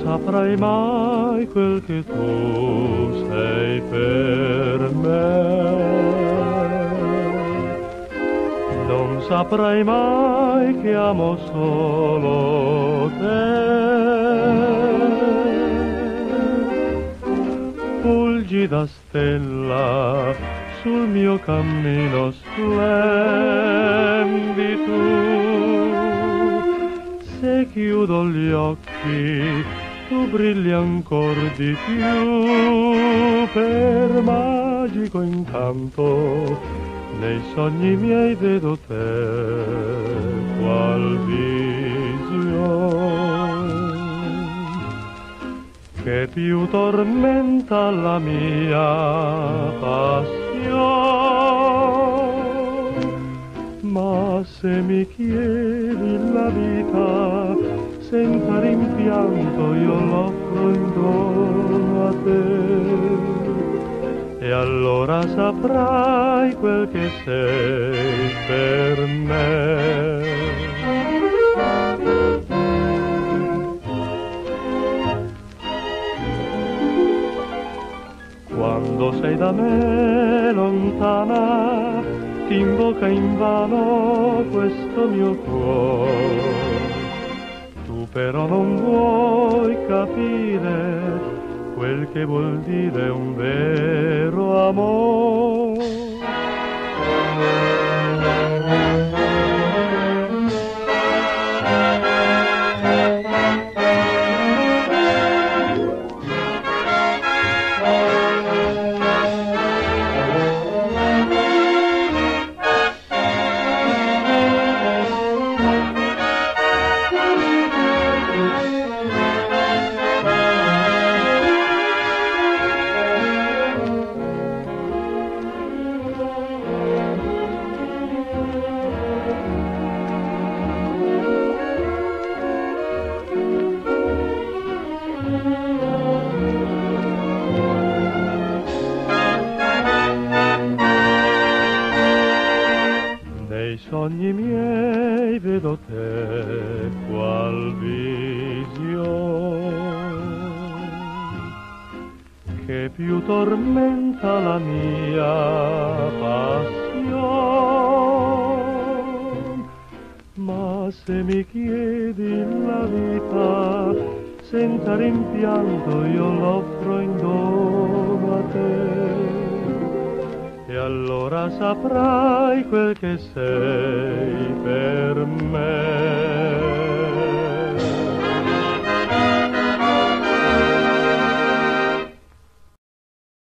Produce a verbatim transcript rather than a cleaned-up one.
saprai mai quel che tu sei per me. Non saprai mai che amo solo te. Fulgida stella, sul mio cammino splendi tu. Se chiudo gli occhi, tu brilli ancor di più. Per magico incanto, nei sogni miei vedo te, qual visione che più tormenta la mia passione. Ma se mi chiedi la vita senza rimpianto, io l'offro in dono a te, e allora saprai quel che sei per me. Quando sei da me lontana, ti invoca invano questo mio cuore. Tu però non vuoi capire quel che vuol dire un vero amore. Nei sogni miei vedo te, qual visione che più tormenta la mia passione. Ma se mi chiedi la vita senza rimpianto, io l'offro in dono a te, e allora saprai quel che sei per